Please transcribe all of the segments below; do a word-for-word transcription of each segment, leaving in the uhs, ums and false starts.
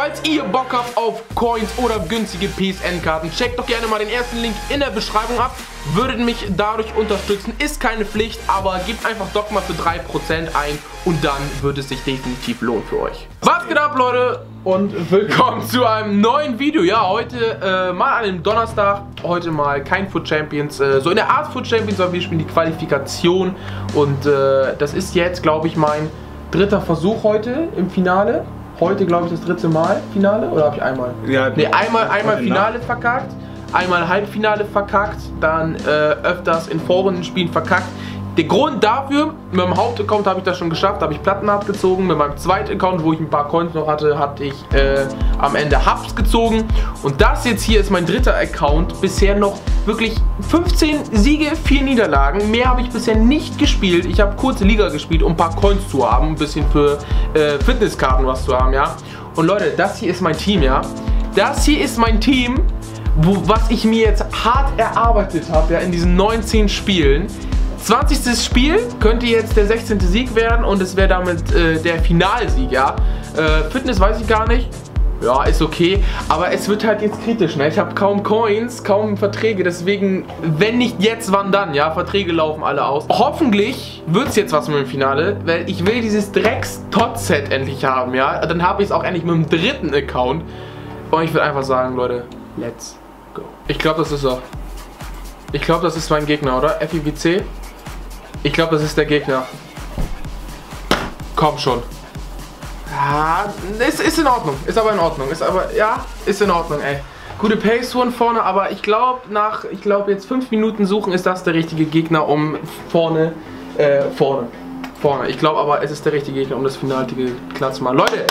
Falls ihr Bock habt auf Coins oder günstige P S N-Karten, checkt doch gerne mal den ersten Link in der Beschreibung ab. Würdet mich dadurch unterstützen. Ist keine Pflicht, aber gebt einfach Dogma für drei Prozent ein und dann wird es sich definitiv lohnen für euch. Was geht ab, Leute? Und willkommen zu einem neuen Video. Ja, heute äh, mal an einem Donnerstag. Heute mal kein Foot Champions. Äh, so in der Art Foot Champions, aber wir spielen die Qualifikation. Und äh, das ist jetzt, glaube ich, mein dritter Versuch heute im Finale. Heute, glaube ich, das dritte Mal Finale. Oder habe ich einmal? Ja, ne, einmal, einmal Finale verkackt. Einmal Halbfinale verkackt, dann äh, öfters in Vorrundenspielen verkackt. Der Grund dafür, mit meinem Hauptaccount habe ich das schon geschafft, habe ich Platten abgezogen. Mit meinem zweiten Account, wo ich ein paar Coins noch hatte, hatte ich äh, am Ende Hubs gezogen. Und das jetzt hier ist mein dritter Account. Bisher noch wirklich fünfzehn Siege, vier Niederlagen. Mehr habe ich bisher nicht gespielt. Ich habe kurze Liga gespielt, um ein paar Coins zu haben. Ein bisschen für äh, Fitnesskarten was zu haben, ja. Und Leute, das hier ist mein Team, ja. Das hier ist mein Team. Wo, was ich mir jetzt hart erarbeitet habe, ja, in diesen neunzehn Spielen. zwanzigstes Spiel könnte jetzt der sechzehnte Sieg werden und es wäre damit äh, der Finalsieg, ja. Äh, Fitness weiß ich gar nicht. Ja, ist okay, aber es wird halt jetzt kritisch, ne? Ich habe kaum Coins, kaum Verträge, deswegen, wenn nicht jetzt, wann dann, ja? Verträge laufen alle aus. Hoffentlich wird es jetzt was mit dem Finale, weil ich will dieses Drecks-Tot-Set endlich haben, ja? Dann habe ich es auch endlich mit dem dritten Account. Und ich würde einfach sagen, Leute, let's go. Ich glaube, das ist er. Ich glaube, das ist mein Gegner, oder? F I W C. Ich glaube, das ist der Gegner. Komm schon. Ja, ist, ist in Ordnung. Ist aber in Ordnung. Ist aber, ja, ist in Ordnung, ey. Gute Pace-Touren vorne, aber ich glaube, nach, ich glaube, jetzt fünf Minuten suchen ist das der richtige Gegner, um vorne, äh, vorne, vorne. Ich glaube aber, es ist der richtige Gegner, um das Finaltitel klar zu machen. Leute!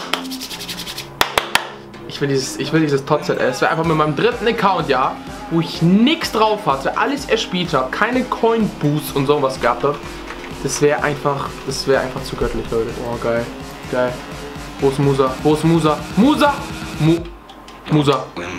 Ich will dieses, ich will dieses Tot-Set, es wäre einfach mit meinem dritten Account, ja, wo ich nichts drauf hatte, alles erspielt habe, keine Coin-Boosts und sowas gehabt habe. Das wäre einfach, das wäre einfach zu göttlich, Leute. Oh, geil, geil. Wo ist Musa? Wo ist Musa? Musa! Mu Musa.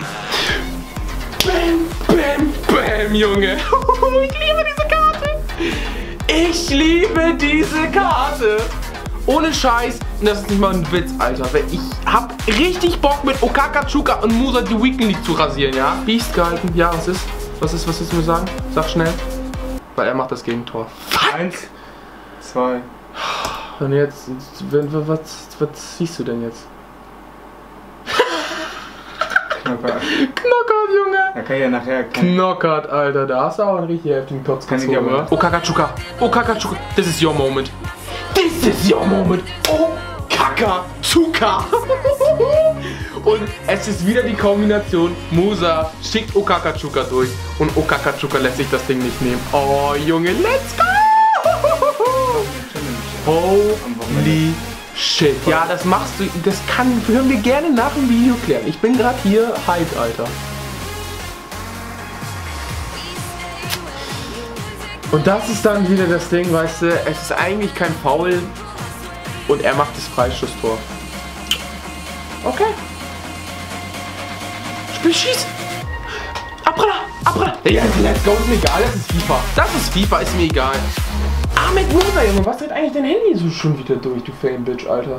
Bam, bam, bam, Junge. Ich liebe diese Karte. Ich liebe diese Karte. Ohne Scheiß, das ist nicht mal ein Witz, Alter. Ich hab richtig Bock mit Okaka-Chuka und Musa die Weekend League zu rasieren, ja? Beast gehalten. Ja, was ist? Was ist, was willst du mir sagen? Sag schnell. Weil er macht das Gegentor. Fuck! Eins, zwei. Und jetzt, was, was siehst du denn jetzt? Knockert. Knockert, Junge! Da kann ich ja nachher... Knockert, Alter. Da hast du aber einen richtig heftigen Klotz gezogen, oder? Okaka-Chuka. Okaka-Chuka. Das ist your moment. This is your moment. Okaka-Chuka. Und es ist wieder die Kombination. Musa schickt Okaka-Chuka durch. Und Okaka-Chuka lässt sich das Ding nicht nehmen. Oh, Junge, let's go! Holy shit. Ja, das machst du. Das kann, können wir gerne nach dem Video klären. Ich bin gerade hier hyped, Alter. Und das ist dann wieder das Ding, weißt du, es ist eigentlich kein Foul und er macht das Freischusstor. Okay. Spiel, schieß! Abpraller! Abpraller! Ja, let's go, ist mir egal, das ist FIFA. Das ist FIFA, ist mir egal. Ahmed Musa, Junge, was dreht eigentlich dein Handy so schon wieder durch, du Fame-Bitch, Alter?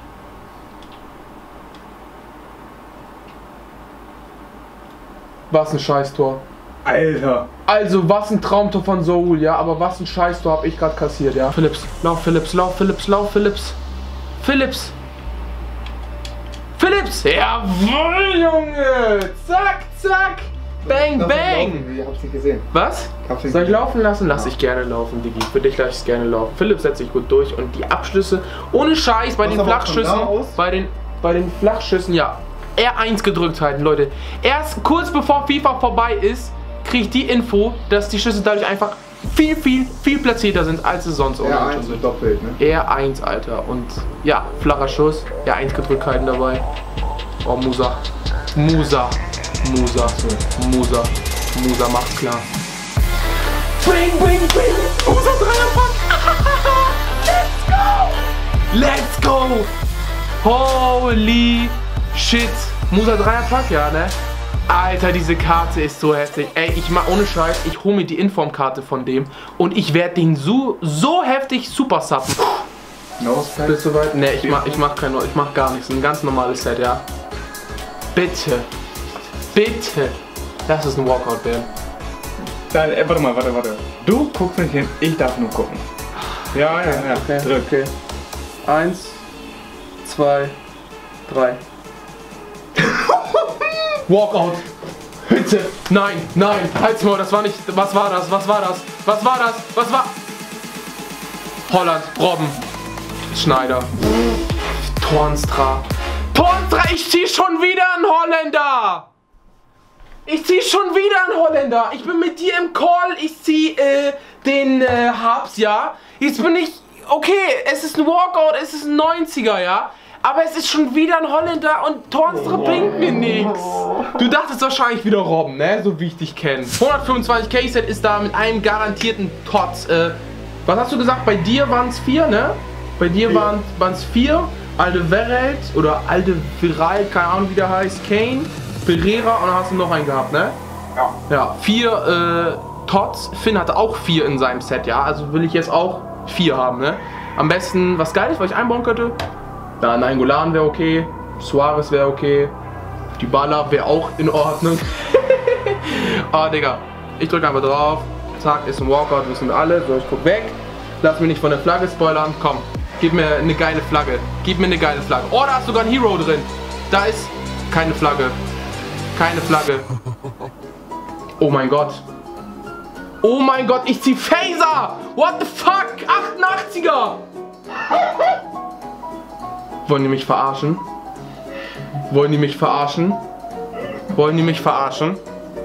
Was ein Scheißtor. Alter. Also, was ein Traumtor von Soul, ja, aber was ein Scheißtor habe ich gerade kassiert, ja. Phillips, lauf Phillips, lauf Phillips, lauf Phillips. Phillips. Phillips. Jawohl, Junge. Zack, zack. Bang, bang. Ich hab's nicht gesehen. Was? Soll ich laufen lassen? Lass ich gerne laufen, Digi. Für dich lasse ich es gerne laufen. Phillips setzt sich gut durch und die Abschlüsse, ohne Scheiß, bei den Flachschüssen, bei den, bei den Flachschüssen, ja. R eins gedrückt halten, Leute. Erst kurz bevor FIFA vorbei ist, kriege ich die Info, dass die Schüsse dadurch einfach viel, viel, viel platzierter sind, als es sonst R eins sind. Doppelt, ne? R eins, Alter. Und ja, flacher Schuss. R eins gedrückt halten dabei. Oh, Musa. Musa. Musa. Musa. Musa macht's klar. Bring, bring, bring. Musa Dreierpack. Let's go. Let's go. Holy shit. Musa Dreierpack, ja, ne? Alter, diese Karte ist so heftig. Ey, ich mach ohne Scheiß, ich hole mir die Informkarte von dem und ich werde den so, so heftig super suppen. No, bist du weit? Ne, ich mach, ich mach kein, ich mach gar nichts. Ein ganz normales Set, ja. Bitte. Bitte. Lass es ein Walkout werden. Dann, äh, warte mal, warte, warte. Du guckst nicht hin, ich darf nur gucken. Ja, ja, ja. Okay, Drück. okay. Eins, zwei, drei. Walkout. Bitte. Nein, nein. Halt's mal, das war nicht. Was war das? Was war das? Was war das? Was war. Holland, Robben. Schneider. Tornstra. Tornstra, ich zieh schon wieder einen Holländer. Ich zieh schon wieder einen Holländer. Ich bin mit dir im Call. Ich zieh äh, den äh, Habs, ja. Jetzt bin ich. Okay, es ist ein Walkout, es ist ein neunziger, ja. Aber es ist schon wieder ein Holländer und Tornstra bringt mir nichts. Du dachtest wahrscheinlich wieder Robben, ne? So wie ich dich kenne. hundertfünfundzwanzig K-Set ist da mit einem garantierten Tots. Äh, was hast du gesagt? Bei dir waren es vier, ne? Bei dir waren es vier. Alderweireld oder Alderweireld, keine Ahnung wie der heißt. Kane, Pereira und dann hast du noch einen gehabt, ne? Ja. Ja, vier äh, Tots. Finn hatte auch vier in seinem Set, ja. Also will ich jetzt auch vier haben, ne? Am besten was Geiles, was ich einbauen könnte. Ja, Nainggolan wäre okay. Suarez wäre okay. Dybala wäre auch in Ordnung. Ah, Digga. Ich drücke einfach drauf. Zack, ist ein Walkout, wissen wir alle. So, ich guck weg. Lass mich nicht von der Flagge spoilern. Komm, gib mir eine geile Flagge. Gib mir eine geile Flagge. Oh, da ist sogar ein Hero drin. Da ist keine Flagge. Keine Flagge. Oh mein Gott. Oh mein Gott, ich zieh Phaser! What the fuck? achtundachtziger! Wollen die mich verarschen? Wollen die mich verarschen? Wollen die mich verarschen?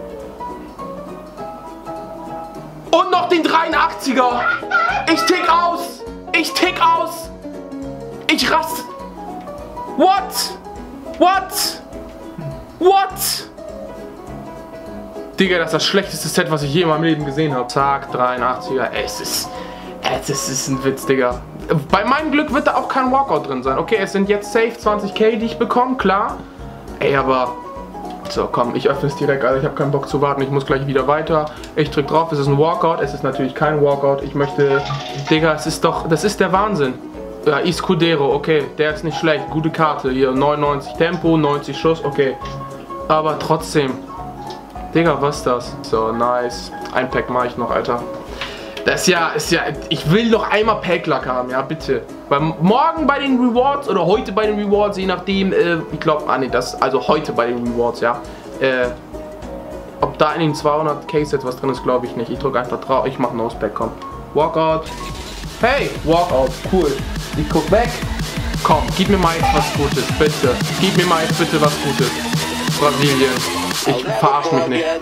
Und noch den dreiundachtziger! Ich tick aus! Ich tick aus! Ich raste! What? What? What? Digga, das ist das schlechteste Set, was ich je in meinem Leben gesehen habe. Zack, dreiundachtziger. Es ist, es ist, es ist ein Witz, Digga. Bei meinem Glück wird da auch kein Walkout drin sein. Okay, es sind jetzt safe zwanzig K, die ich bekomme, klar. Ey, aber... So, komm, ich öffne es direkt, Alter. Ich habe keinen Bock zu warten. Ich muss gleich wieder weiter. Ich drück drauf, es ist ein Walkout. Es ist natürlich kein Walkout. Ich möchte... Digga, es ist doch... Das ist der Wahnsinn. Ja, Escudero, okay. Der ist nicht schlecht. Gute Karte. Hier, neunundneunzig Tempo, neunzig Schuss, okay. Aber trotzdem... Digga, was ist das? So, nice. Ein Pack mache ich noch, Alter. Das ist ja, ist ja, ich will noch einmal Packlack haben, ja, bitte. Weil morgen bei den Rewards oder heute bei den Rewards, je nachdem, äh, ich glaube, ah ne, das, also heute bei den Rewards, ja. Äh, ob da in den zweihundert K-Sets was drin ist, glaube ich nicht. Ich drücke einfach drauf, ich mache Nosepack, komm. Walkout. Hey, Walkout, cool. Ich guck weg. Komm, gib mir mal jetzt was Gutes, bitte. Gib mir mal jetzt bitte was Gutes. Brasilien. Ich verarsch mich nicht.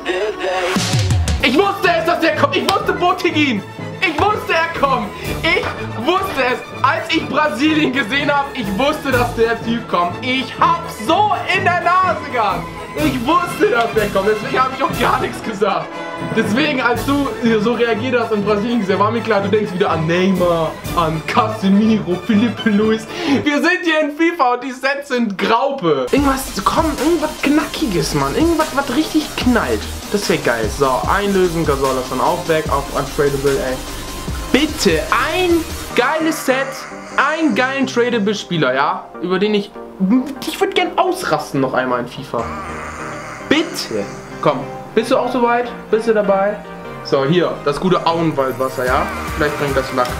Ich wusste es, dass der kommt. Ich wusste Bottegin. Ich wusste, er kommt. Ich wusste es. Als ich Brasilien gesehen habe, ich wusste, dass der Typ kommt. Ich hab's so in der Nase gehabt. Ich wusste, dass der kommt. Deswegen habe ich auch gar nichts gesagt. Deswegen, als du so reagiert hast in Brasilien, war mir klar, du denkst wieder an Neymar, an Casemiro, Felipe Luis. Wir sind hier in FIFA und die Sets sind Graupe. Irgendwas, komm, irgendwas Knackiges, Mann. Irgendwas, was richtig knallt. Das wäre geil. So, einlösen, Gasol ist dann auch weg, auf Untradable, ey. Bitte, ein geiles Set, einen geilen Tradable Spieler, ja? Über den ich, ich würde gern ausrasten noch einmal in FIFA. Bitte. Komm. Bist du auch soweit? Bist du dabei? So, hier, das gute Auenwaldwasser, ja? Vielleicht bringt das Lack.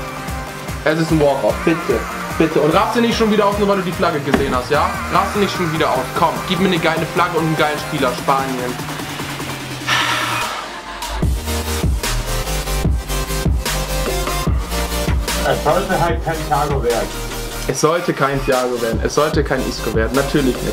Es ist ein Walkout, bitte, bitte. Und raste nicht schon wieder aus, nur weil du die Flagge gesehen hast, ja? Raste nicht schon wieder aus. Komm, gib mir eine geile Flagge und einen geilen Spieler. Spanien. Es sollte halt kein Thiago werden. Es sollte kein Thiago werden. Es sollte kein Isco werden. Natürlich nicht.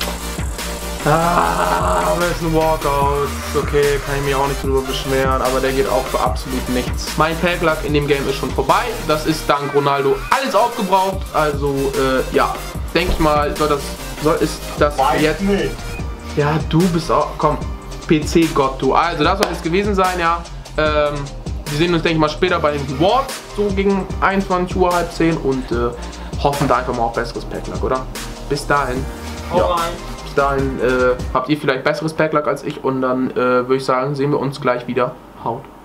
Ah, aber es ist ein Walkout. Okay, kann ich mich auch nicht drüber beschweren, aber der geht auch für absolut nichts. Mein Packlack in dem Game ist schon vorbei. Das ist dank Ronaldo alles aufgebraucht. Also, äh, ja, denke ich mal, soll das, soll ist das Weiß jetzt... Nicht. Ja, du bist auch, komm, P C-Gott, du. Also, das soll es gewesen sein, ja. Ähm, wir sehen uns, denke ich mal, später bei den Rewards, so gegen einundzwanzig Uhr, halb zehn und äh, hoffen da einfach mal auf besseres Packlack, oder? Bis dahin. Ja. Bis dahin äh, habt ihr vielleicht besseres Packlack als ich und dann äh, würde ich sagen, sehen wir uns gleich wieder. Haut